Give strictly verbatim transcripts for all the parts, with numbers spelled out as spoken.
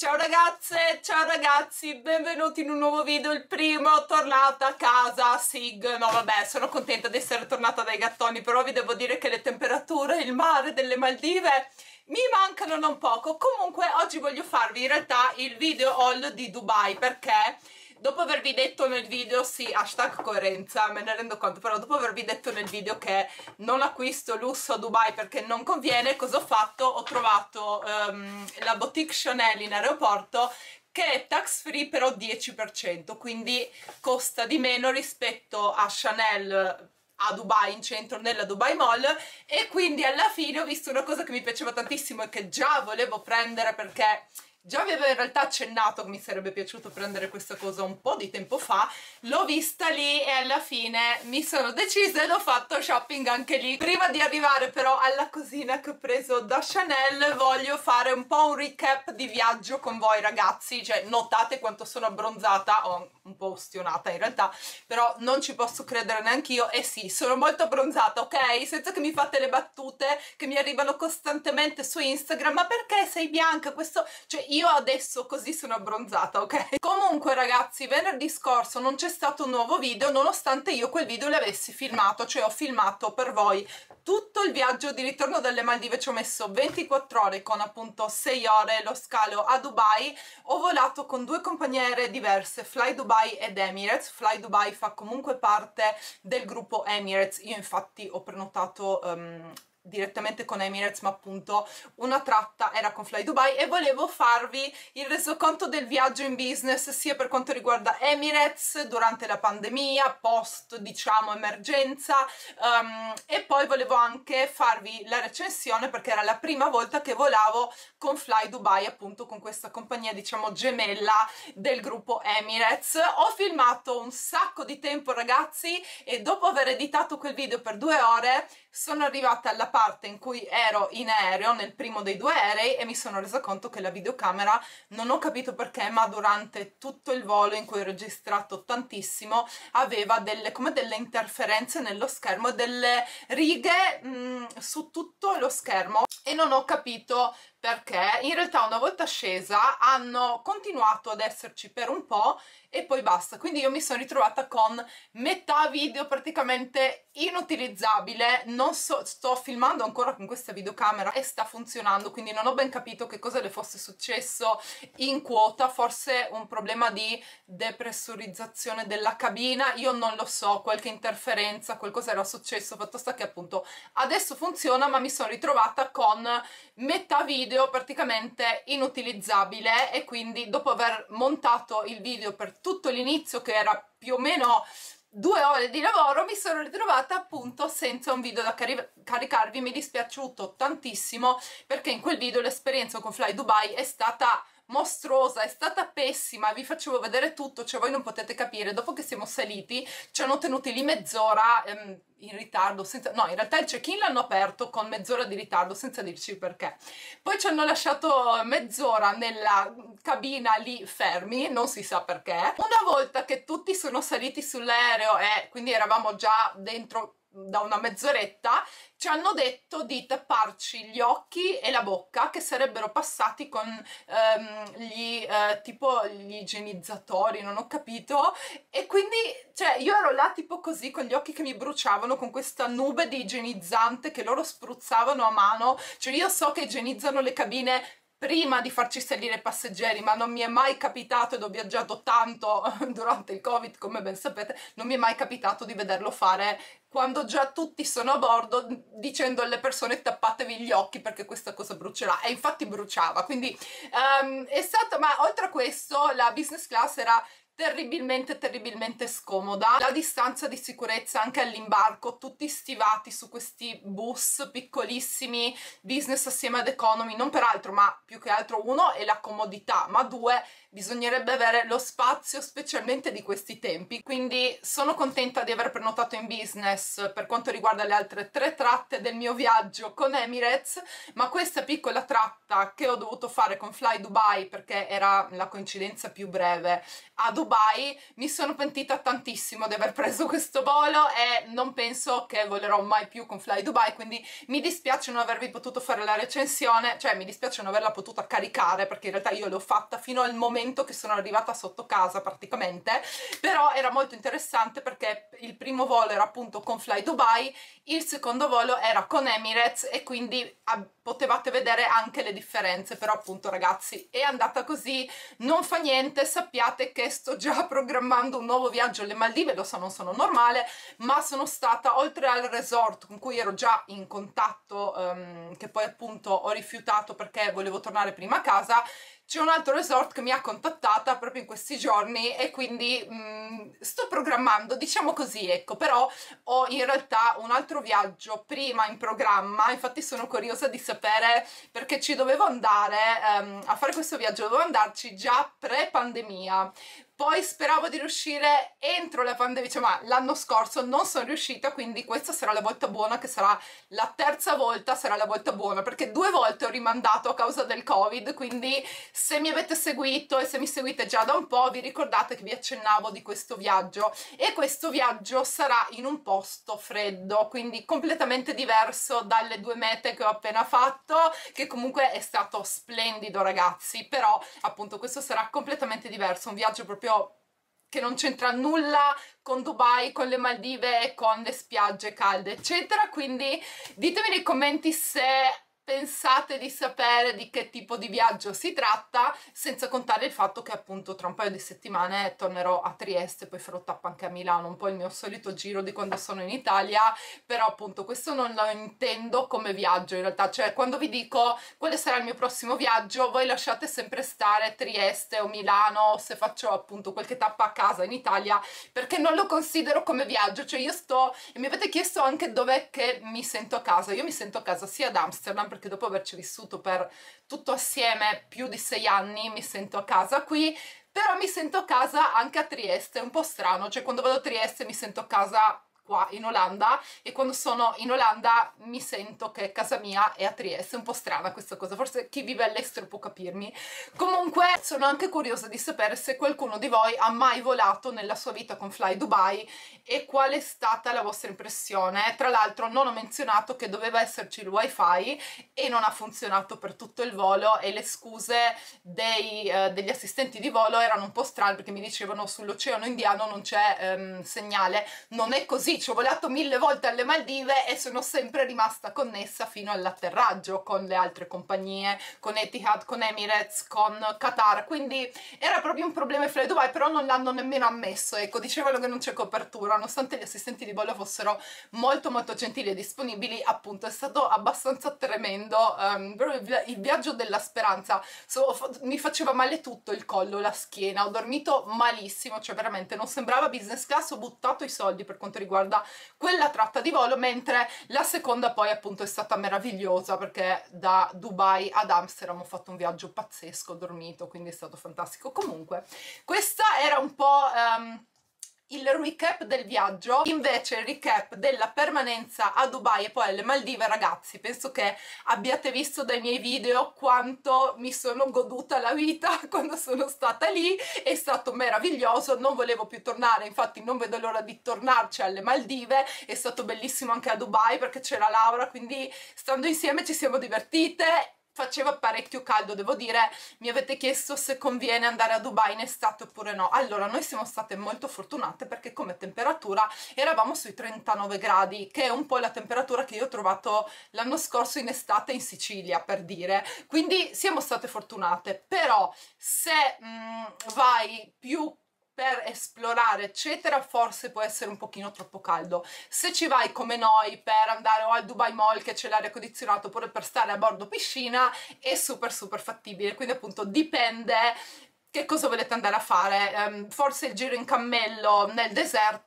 Ciao ragazze, ciao ragazzi, benvenuti in un nuovo video, il primo, tornata a casa, Sig. No vabbè, sono contenta di essere tornata dai gattoni, però vi devo dire che le temperature, il mare delle Maldive mi mancano non poco. Comunque oggi voglio farvi in realtà il video haul di Dubai, perché dopo avervi detto nel video, sì, hashtag coerenza, me ne rendo conto, però dopo avervi detto nel video che non acquisto lusso a Dubai perché non conviene, cosa ho fatto? Ho trovato um, la boutique Chanel in aeroporto che è tax free però dieci per cento, quindi costa di meno rispetto a Chanel a Dubai, in centro, nella Dubai Mall, e quindi alla fine ho visto una cosa che mi piaceva tantissimo e che già volevo prendere perché già vi avevo in realtà accennato che mi sarebbe piaciuto prendere questa cosa un po' di tempo fa, l'ho vista lì e alla fine mi sono decisa e l'ho fatto shopping anche lì. Prima di arrivare però alla cosina che ho preso da Chanel voglio fare un po' un recap di viaggio con voi ragazzi, cioè notate quanto sono abbronzata, o un po' ustionata in realtà, però non ci posso credere neanche io, e sì, sono molto abbronzata, ok? Senza che mi fate le battute che mi arrivano costantemente su Instagram, ma perché sei bianca? Questo, cioè io adesso così sono abbronzata, ok? Comunque ragazzi, venerdì scorso non c'è stato un nuovo video nonostante io quel video l'avessi filmato, cioè ho filmato per voi tutto il viaggio di ritorno dalle Maldive. Ci ho messo ventiquattro ore con appunto sei ore lo scalo a Dubai. Ho volato con due compagnie aeree diverse, Fly Dubai ed Emirates. Fly Dubai fa comunque parte del gruppo Emirates, io infatti ho prenotato um, direttamente con Emirates, ma appunto una tratta era con Fly Dubai, e volevo farvi il resoconto del viaggio in business sia per quanto riguarda Emirates durante la pandemia, post diciamo emergenza, um, e poi volevo anche farvi la recensione perché era la prima volta che volavo con Fly Dubai, appunto con questa compagnia diciamo gemella del gruppo Emirates. Ho filmato un sacco di tempo ragazzi e dopo aver editato quel video per due ore sono arrivata alla parte in cui ero in aereo, nel primo dei due aerei, e mi sono resa conto che la videocamera, non ho capito perché, ma durante tutto il volo in cui ho registrato tantissimo, aveva delle, come delle interferenze nello schermo, delle righe mh, su tutto lo schermo, e non ho capito perché. In realtà una volta scesa hanno continuato ad esserci per un po' e poi basta, quindi io mi sono ritrovata con metà video praticamente inutilizzabile. Non so, sto filmando ancora con questa videocamera e sta funzionando, quindi non ho ben capito che cosa le fosse successo in quota, forse un problema di depressurizzazione della cabina, io non lo so, qualche interferenza, qualcosa era successo, fatto sta che appunto adesso funziona, ma mi sono ritrovata con metà video praticamente inutilizzabile, e quindi dopo aver montato il video per tutto l'inizio, che era più o meno due ore di lavoro, mi sono ritrovata appunto senza un video da cari caricarvi. Mi è dispiaciuto tantissimo perché in quel video l'esperienza con Fly Dubai è stata mostruosa, è stata pessima, vi facevo vedere tutto, cioè voi non potete capire, dopo che siamo saliti ci hanno tenuti lì mezz'ora ehm, in ritardo, senza... no, in realtà il check-in l'hanno aperto con mezz'ora di ritardo senza dirci perché, poi ci hanno lasciato mezz'ora nella cabina lì fermi, non si sa perché. Una volta che tutti sono saliti sull'aereo e quindi eravamo già dentro da una mezz'oretta, ci hanno detto di tapparci gli occhi e la bocca, che sarebbero passati con ehm, gli eh, tipo gli igienizzatori, non ho capito, e quindi cioè io ero là tipo così con gli occhi che mi bruciavano, con questa nube di igienizzante che loro spruzzavano a mano. Cioè io so che igienizzano le cabine prima di farci salire i passeggeri, ma non mi è mai capitato, ed ho viaggiato tanto durante il Covid come ben sapete, non mi è mai capitato di vederlo fare quando già tutti sono a bordo, dicendo alle persone tappatevi gli occhi perché questa cosa brucerà, e infatti bruciava. Quindi um, è stato, ma oltre a questo la business class era terribilmente terribilmente scomoda, la distanza di sicurezza anche all'imbarco, tutti stivati su questi bus piccolissimi business assieme ad economy, non per altro, ma più che altro uno è la comodità, ma due bisognerebbe avere lo spazio specialmente di questi tempi. Quindi sono contenta di aver prenotato in business per quanto riguarda le altre tre tratte del mio viaggio con Emirates, ma questa piccola tratta che ho dovuto fare con Fly Dubai perché era la coincidenza più breve a Dubai Dubai. Mi sono pentita tantissimo di aver preso questo volo e non penso che volerò mai più con Fly Dubai, quindi mi dispiace non avervi potuto fare la recensione, cioè mi dispiace non averla potuta caricare, perché in realtà io l'ho fatta fino al momento che sono arrivata sotto casa praticamente, però era molto interessante perché il primo volo era appunto con Fly Dubai, il secondo volo era con Emirates e quindi potevate vedere anche le differenze. Però appunto ragazzi è andata così, non fa niente, sappiate che sto già programmando un nuovo viaggio alle Maldive, lo so non sono normale, ma sono stata, oltre al resort con cui ero già in contatto, um, che poi appunto ho rifiutato perché volevo tornare prima a casa, c'è un altro resort che mi ha contattata proprio in questi giorni e quindi mh, sto programmando, diciamo così, ecco. Però ho in realtà un altro viaggio prima in programma, infatti sono curiosa di sapere, perché ci dovevo andare um, a fare questo viaggio, dovevo andarci già pre-pandemia. Poi speravo di riuscire entro la pandemia, cioè, ma l'anno scorso non sono riuscita, quindi questa sarà la volta buona, che sarà la terza volta, sarà la volta buona, perché due volte ho rimandato a causa del Covid, quindi se mi avete seguito e se mi seguite già da un po' vi ricordate che vi accennavo di questo viaggio, e questo viaggio sarà in un posto freddo, quindi completamente diverso dalle due mete che ho appena fatto, che comunque è stato splendido ragazzi, però appunto questo sarà completamente diverso, un viaggio proprio che non c'entra nulla con Dubai, con le Maldive e con le spiagge calde eccetera. Quindi ditemi nei commenti se pensate di sapere di che tipo di viaggio si tratta, senza contare il fatto che appunto tra un paio di settimane tornerò a Trieste, poi farò tappa anche a Milano, un po' il mio solito giro di quando sono in Italia. Però appunto questo non lo intendo come viaggio in realtà, cioè quando vi dico quale sarà il mio prossimo viaggio voi lasciate sempre stare Trieste o Milano, se faccio appunto qualche tappa a casa in Italia, perché non lo considero come viaggio. Cioè io sto, e mi avete chiesto anche dov'è che mi sento a casa, io mi sento a casa sia ad Amsterdam, perché dopo averci vissuto per tutto assieme più di sei anni mi sento a casa qui, però mi sento a casa anche a Trieste. È un po' strano, cioè quando vado a Trieste mi sento a casa qua in Olanda, e quando sono in Olanda mi sento che casa mia è a Trieste. È un po' strana questa cosa, forse chi vive all'estero può capirmi. Comunque sono anche curiosa di sapere se qualcuno di voi ha mai volato nella sua vita con Fly Dubai e qual è stata la vostra impressione. Tra l'altro non ho menzionato che doveva esserci il wifi e non ha funzionato per tutto il volo, e le scuse dei, eh, degli assistenti di volo erano un po' strane, perché mi dicevano sull'Oceano Indiano non c'è ehm, segnale. Non è così, ci ho volato mille volte alle Maldive e sono sempre rimasta connessa fino all'atterraggio con le altre compagnie, con Etihad, con Emirates, con Qatar, quindi era proprio un problema Fly Dubai, però non l'hanno nemmeno ammesso, ecco, dicevano che non c'è copertura, nonostante gli assistenti di volo fossero molto molto gentili e disponibili. Appunto è stato abbastanza tremendo, um, proprio il viaggio della speranza, so, mi faceva male tutto il collo, la schiena, ho dormito malissimo, cioè veramente non sembrava business class, ho buttato i soldi per quanto riguarda quella tratta di volo, mentre la seconda poi appunto è stata meravigliosa, perché da Dubai ad Amsterdam ho fatto un viaggio pazzesco, ho dormito, quindi è stato fantastico. Comunque questa era un po' um, il recap del viaggio. Invece il recap della permanenza a Dubai e poi alle Maldive, ragazzi, penso che abbiate visto dai miei video quanto mi sono goduta la vita quando sono stata lì, è stato meraviglioso, non volevo più tornare, infatti non vedo l'ora di tornarci alle Maldive. È stato bellissimo anche a Dubai perché c'era Laura, quindi stando insieme ci siamo divertite. Faceva parecchio caldo, devo dire. Mi avete chiesto se conviene andare a Dubai in estate oppure no. Allora, noi siamo state molto fortunate perché come temperatura eravamo sui trentanove gradi, che è un po' la temperatura che io ho trovato l'anno scorso in estate in Sicilia, per dire. Quindi siamo state fortunate. Però se mh, vai più per esplorare eccetera, forse può essere un pochino troppo caldo. Se ci vai come noi per andare o al Dubai Mall che c'è l'aria condizionata, oppure per stare a bordo piscina, è super super fattibile. Quindi appunto dipende che cosa volete andare a fare. Um, forse il giro in cammello nel deserto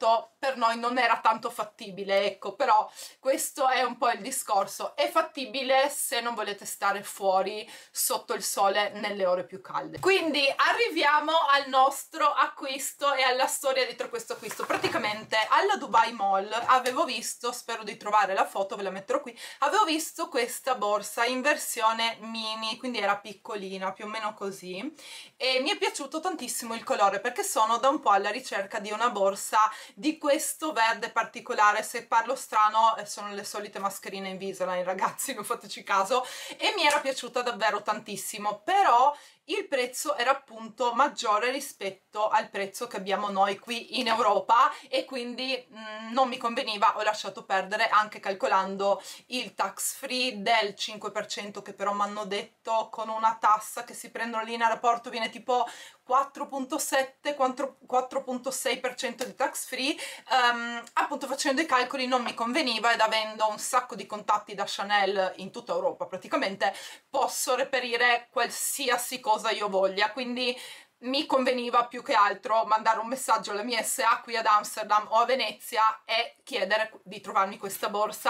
per noi non era tanto fattibile, ecco, però questo è un po' il discorso. È fattibile se non volete stare fuori sotto il sole nelle ore più calde. Quindi arriviamo al nostro acquisto e alla storia dietro questo acquisto. Praticamente alla Dubai Mall avevo visto, spero di trovare la foto, ve la metterò qui, avevo visto questa borsa in versione mini, quindi era piccolina, più o meno così, e mi è piaciuto tantissimo il colore perché sono da un po' alla ricerca di una borsa di questo verde particolare. Se parlo strano sono le solite mascherine Invisalign, ragazzi, non fateci caso, e mi era piaciuta davvero tantissimo, però il prezzo era appunto maggiore rispetto al prezzo che abbiamo noi qui in Europa e quindi mh, non mi conveniva, ho lasciato perdere, anche calcolando il tax free del cinque per cento che però mi hanno detto con una tassa che si prendono lì in aeroporto viene tipo quattro virgola sette quattro virgola sei per cento di tax free. Um, appunto facendo i calcoli non mi conveniva, ed avendo un sacco di contatti da Chanel in tutta Europa praticamente posso reperire qualsiasi cosa io voglia, quindi mi conveniva più che altro mandare un messaggio alla mia S A qui ad Amsterdam o a Venezia e chiedere di trovarmi questa borsa.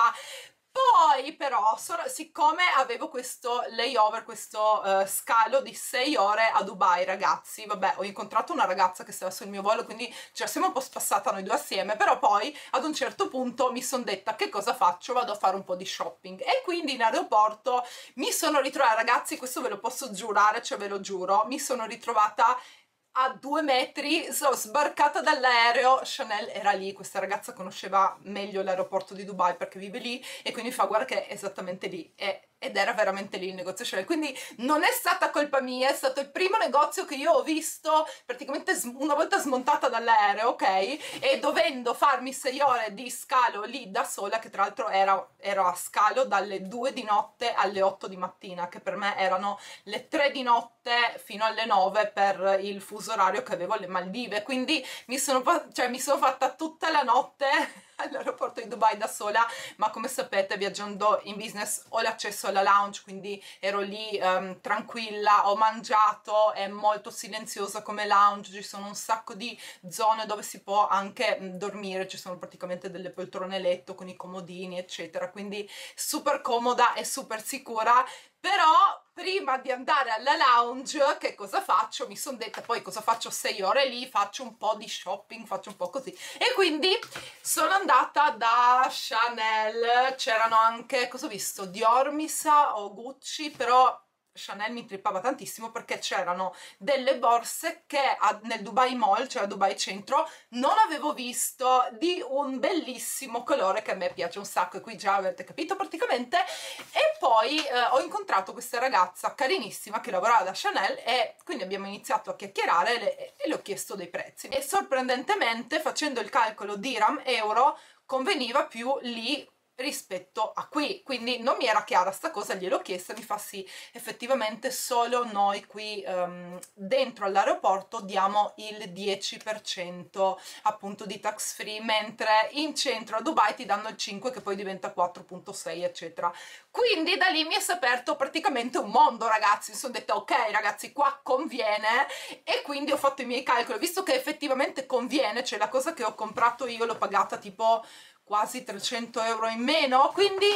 Poi però, siccome avevo questo layover, questo uh, scalo di sei ore a Dubai, ragazzi, vabbè, ho incontrato una ragazza che stava sul mio volo, quindi ce la siamo un po' spassata noi due assieme, però poi ad un certo punto mi sono detta che cosa faccio? Vado a fare un po' di shopping, e quindi in aeroporto mi sono ritrovata, ragazzi, questo ve lo posso giurare, cioè ve lo giuro, mi sono ritrovata a due metri, sono sbarcata dall'aereo, Chanel era lì, questa ragazza conosceva meglio l'aeroporto di Dubai perché vive lì, e quindi fa guarda che è esattamente lì, e, ed era veramente lì il negozio Chanel, quindi non è stata colpa mia, è stato il primo negozio che io ho visto praticamente una volta smontata dall'aereo, ok? E dovendo farmi sei ore di scalo lì da sola, che tra l'altro era, ero a scalo dalle due di notte alle otto di mattina, che per me erano le tre di notte fino alle nove per il fuso orario che avevo alle Maldive, quindi mi sono, cioè, mi sono fatta tutta la notte all'aeroporto di Dubai da sola, ma come sapete viaggiando in business ho l'accesso alla lounge, quindi ero lì um, tranquilla, ho mangiato, è molto silenziosa come lounge, ci sono un sacco di zone dove si può anche mh, dormire, ci sono praticamente delle poltrone letto con i comodini eccetera, quindi super comoda e super sicura. Però prima di andare alla lounge che cosa faccio? Mi sono detta poi cosa faccio sei ore lì, faccio un po' di shopping, faccio un po' così, e quindi sono andata da Chanel, c'erano anche, cosa ho visto, Dior mi sa o Gucci, però Chanel mi trippava tantissimo perché c'erano delle borse che nel Dubai Mall, cioè a Dubai Centro, non avevo visto, di un bellissimo colore che a me piace un sacco, e qui già avete capito praticamente. E poi eh, ho incontrato questa ragazza carinissima che lavorava da Chanel, e quindi abbiamo iniziato a chiacchierare e le, e le ho chiesto dei prezzi, e sorprendentemente, facendo il calcolo dirham euro, conveniva più lì rispetto a qui, quindi non mi era chiara sta cosa, gliel'ho chiesta, mi fa sì, effettivamente solo noi qui um, dentro all'aeroporto diamo il dieci per cento appunto di tax free, mentre in centro a Dubai ti danno il cinque che poi diventa quattro virgola sei eccetera. Quindi da lì mi è si è aperto praticamente un mondo, ragazzi, mi sono detta ok ragazzi, qua conviene, e quindi ho fatto i miei calcoli, visto che effettivamente conviene, cioè la cosa che ho comprato io l'ho pagata tipo quasi trecento euro in meno, quindi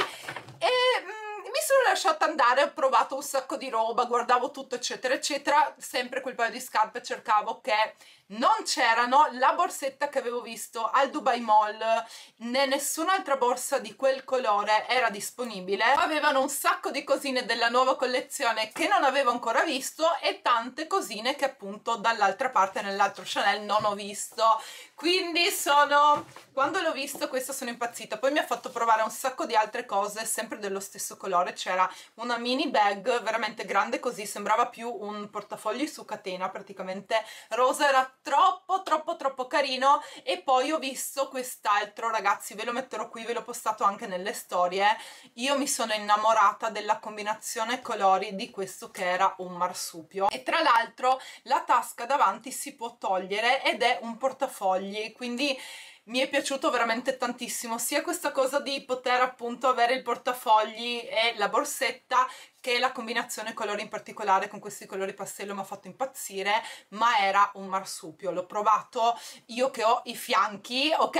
e, mm, mi sono lasciata andare, ho provato un sacco di roba, guardavo tutto eccetera eccetera, sempre quel paio di scarpe cercavo che non c'erano, la borsetta che avevo visto al Dubai Mall né nessun'altra borsa di quel colore era disponibile, avevano un sacco di cosine della nuova collezione che non avevo ancora visto e tante cosine che appunto dall'altra parte nell'altro Chanel non ho visto, quindi sono, quando l'ho visto questo sono impazzita. Poi mi ha fatto provare un sacco di altre cose sempre dello stesso colore, c'era una mini bag veramente grande così, sembrava più un portafogli su catena praticamente, rosa, era troppo troppo troppo carino. E poi ho visto quest'altro, ragazzi, ve lo metterò qui, ve l'ho postato anche nelle storie, io mi sono innamorata della combinazione colori di questo che era un marsupio, e tra l'altro la tasca davanti si può togliere ed è un portafogli, quindi mi è piaciuto veramente tantissimo sia questa cosa di poter appunto avere il portafogli e la borsetta, che la combinazione colori in particolare con questi colori pastello mi ha fatto impazzire, ma era un marsupio. L'ho provato io che ho i fianchi, ok?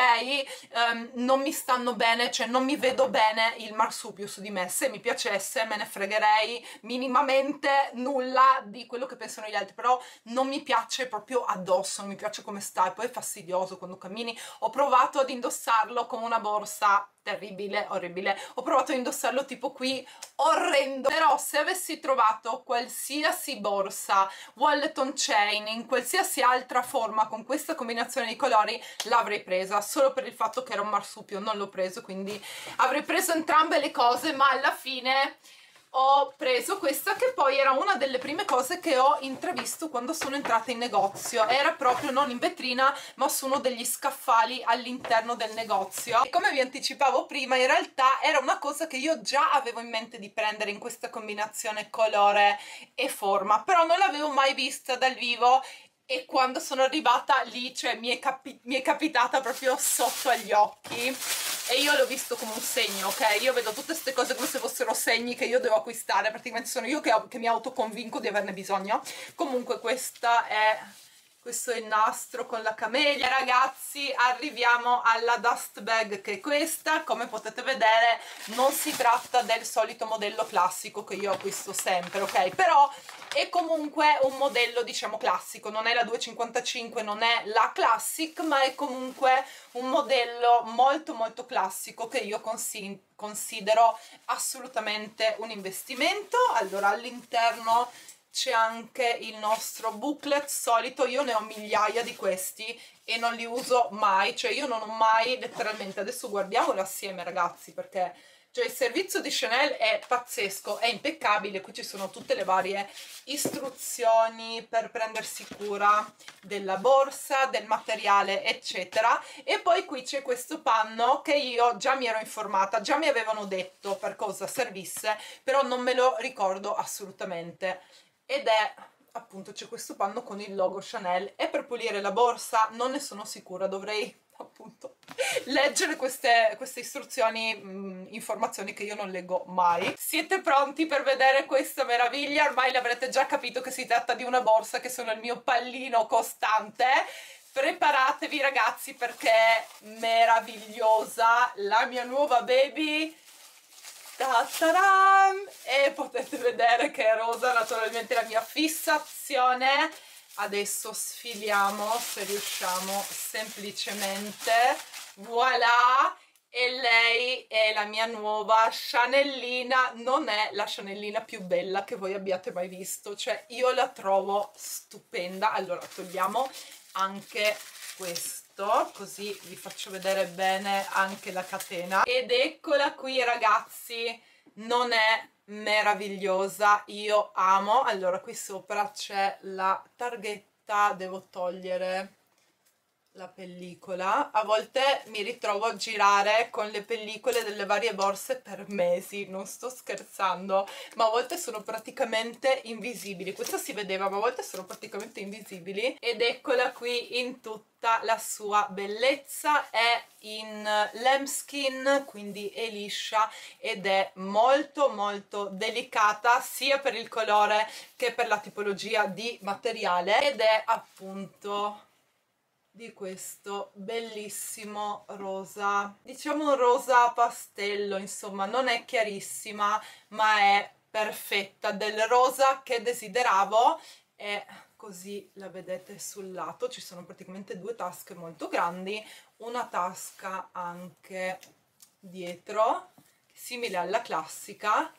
Um, non mi stanno bene, cioè non mi vedo bene il marsupio su di me. Se mi piacesse me ne fregherei minimamente nulla di quello che pensano gli altri, però non mi piace proprio addosso, non mi piace come sta, e poi è fastidioso quando cammini. Ho provato ad indossarlo come una borsa, terribile, orribile. Ho provato a indossarlo tipo qui, orrendo. Però se avessi trovato qualsiasi borsa, wallet chain, in qualsiasi altra forma con questa combinazione di colori, l'avrei presa. Solo per il fatto che era un marsupio non l'ho preso, quindi avrei preso entrambe le cose, ma alla fine ho preso questa, che poi era una delle prime cose che ho intravisto quando sono entrata in negozio. Era proprio non in vetrina ma su uno degli scaffali all'interno del negozio, e come vi anticipavo prima in realtà era una cosa che io già avevo in mente di prendere in questa combinazione colore e forma, però non l'avevo mai vista dal vivo, e quando sono arrivata lì, cioè mi è, capi mi è capitata proprio sotto agli occhi, e io l'ho visto come un segno, ok? Io vedo tutte queste cose come se fossero segni che io devo acquistare, praticamente sono io che, ho, che mi autoconvinco di averne bisogno. Comunque questa è... questo è il nastro con la camelia. Ragazzi, arriviamo alla dust bag, che è questa. Come potete vedere non si tratta del solito modello classico che io acquisto sempre, ok? Però è comunque un modello, diciamo, classico, non è la duecentocinquantacinque, non è la classic, ma è comunque un modello molto molto classico che io consi considero assolutamente un investimento. Allora, all'interno c'è anche il nostro booklet solito. Io ne ho migliaia di questi e non li uso mai, cioè io non ho mai letteralmente, adesso guardiamolo assieme ragazzi, perché cioè il servizio di Chanel è pazzesco, è impeccabile. Qui ci sono tutte le varie istruzioni per prendersi cura della borsa, del materiale eccetera, e poi qui c'è questo panno che io già mi ero informata, già mi avevano detto per cosa servisse, però non me lo ricordo assolutamente, ed è appunto, c'è questo panno con il logo Chanel. E per pulire la borsa non ne sono sicura, dovrei appunto leggere queste, queste istruzioni, mh, informazioni che io non leggo mai. Siete pronti per vedere questa meraviglia? Ormai l'avrete già capito che si tratta di una borsa che sono il mio pallino costante. Preparatevi ragazzi, perché è meravigliosa, la mia nuova baby. Ta-ta-ram! E potete vedere che è rosa, naturalmente la mia fissazione. Adesso sfiliamo, se riusciamo, semplicemente, voilà, e lei è la mia nuova Chanelina. Non è la Chanelina più bella che voi abbiate mai visto, cioè io la trovo stupenda. Allora togliamo anche questo, così vi faccio vedere bene anche la catena, ed eccola qui ragazzi. Non è meravigliosa? Io amo. Allora qui sopra c'è la targhetta, devo togliere la pellicola. A volte mi ritrovo a girare con le pellicole delle varie borse per mesi, non sto scherzando, ma a volte sono praticamente invisibili. Questa si vedeva, ma a volte sono praticamente invisibili. Ed eccola qui in tutta la sua bellezza. È in lambskin, quindi è liscia ed è molto molto delicata sia per il colore che per la tipologia di materiale, ed è appunto di questo bellissimo rosa, diciamo un rosa pastello, insomma non è chiarissima ma è perfetta, del rosa che desideravo. E così la vedete sul lato, ci sono praticamente due tasche molto grandi, una tasca anche dietro simile alla classica,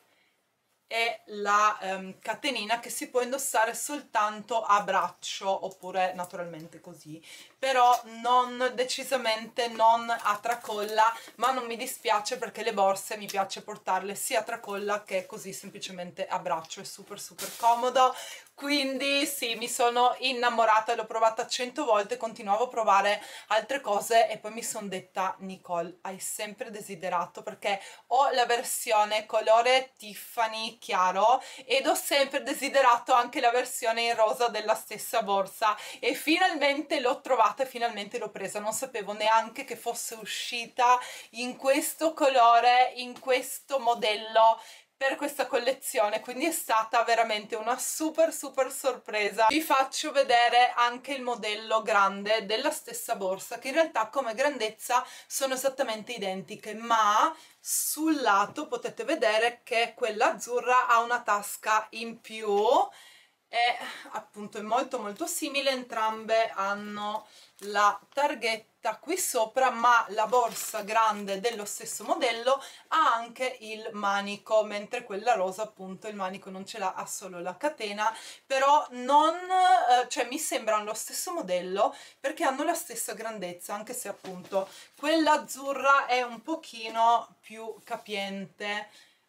e la um, catenina che si può indossare soltanto a braccio oppure naturalmente così, però non decisamente non a tracolla, ma non mi dispiace perché le borse mi piace portarle sia a tracolla che così semplicemente a braccio, è super super comodo. Quindi sì, mi sono innamorata, l'ho provata cento volte, continuavo a provare altre cose e poi mi sono detta: Nicole, hai sempre desiderato, perché ho la versione colore Tiffany chiaro ed ho sempre desiderato anche la versione in rosa della stessa borsa, e finalmente l'ho trovata e finalmente l'ho presa. Non sapevo neanche che fosse uscita in questo colore, in questo modello per questa collezione, quindi è stata veramente una super super sorpresa. Vi faccio vedere anche il modello grande della stessa borsa, che in realtà come grandezza sono esattamente identiche, ma sul lato potete vedere che quella azzurra ha una tasca in più e appunto è molto molto simile, entrambe hanno la targhetta qui sopra, ma la borsa grande dello stesso modello ha anche il manico, mentre quella rosa appunto il manico non ce l'ha, ha solo la catena. Però non, eh, cioè mi sembrano lo stesso modello perché hanno la stessa grandezza, anche se appunto quella azzurra è un pochino più capiente,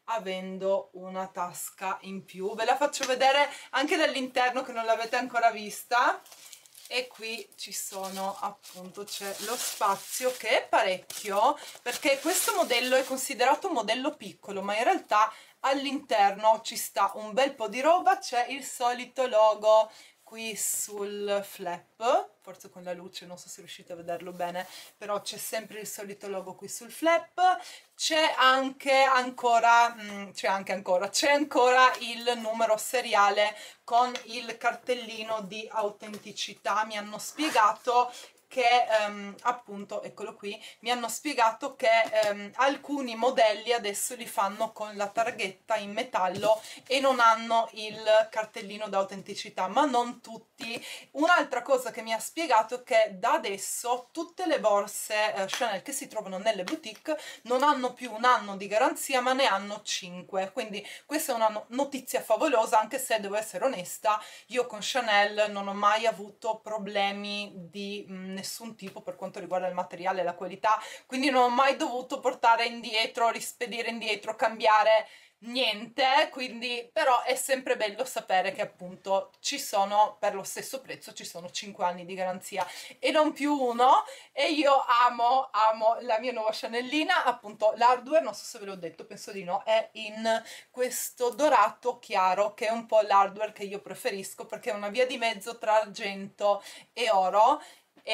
avendo una tasca in più. Ve la faccio vedere anche dall'interno che non l'avete ancora vista. E qui ci sono appunto, c'è lo spazio che è parecchio, perché questo modello è considerato un modello piccolo, ma in realtà all'interno ci sta un bel po' di roba. C'è il solito logo qui sul flap, forse con la luce non so se riuscite a vederlo bene, però c'è sempre il solito logo qui sul flap. C'è anche ancora c'è anche ancora c'è ancora il numero seriale con il cartellino di autenticità. Mi hanno spiegato che um, appunto, eccolo qui, mi hanno spiegato che um, alcuni modelli adesso li fanno con la targhetta in metallo e non hanno il cartellino d'autenticità, ma non tutti. Un'altra cosa che mi ha spiegato è che da adesso tutte le borse eh, Chanel che si trovano nelle boutique non hanno più un anno di garanzia, ma ne hanno cinque, quindi questa è una no- notizia favolosa, anche se devo essere onesta, io con Chanel non ho mai avuto problemi di mh, nessun tipo per quanto riguarda il materiale e la qualità, quindi non ho mai dovuto portare indietro, rispedire indietro, cambiare niente. Quindi però è sempre bello sapere che appunto ci sono, per lo stesso prezzo ci sono cinque anni di garanzia e non più uno. E io amo amo la mia nuova Chanelina, appunto l'hardware, non so se ve l'ho detto, penso di no, è in questo dorato chiaro, che è un po' l'hardware che io preferisco perché è una via di mezzo tra argento e oro.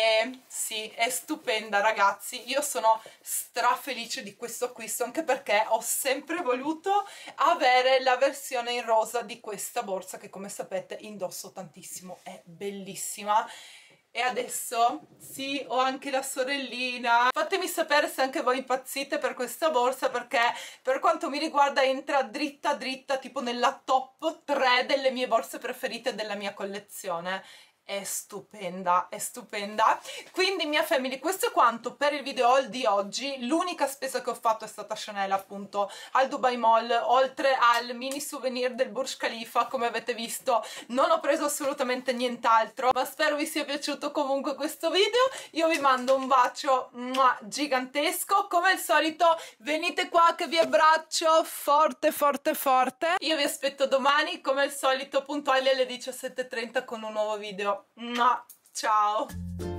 E sì, è stupenda ragazzi, io sono strafelice di questo acquisto, anche perché ho sempre voluto avere la versione in rosa di questa borsa che, come sapete, indosso tantissimo, è bellissima. E adesso sì, ho anche la sorellina. Fatemi sapere se anche voi impazzite per questa borsa, perché per quanto mi riguarda entra dritta dritta tipo nella top tre delle mie borse preferite della mia collezione. È stupenda, è stupenda. Quindi mia family, questo è quanto per il video haul di oggi. L'unica spesa che ho fatto è stata Chanel, appunto, al Dubai Mall, oltre al mini souvenir del Burj Khalifa. Come avete visto non ho preso assolutamente nient'altro, ma spero vi sia piaciuto comunque questo video. Io vi mando un bacio gigantesco, come al solito venite qua che vi abbraccio forte forte forte. Io vi aspetto domani come al solito puntuali alle diciassette e trenta con un nuovo video. Ciao!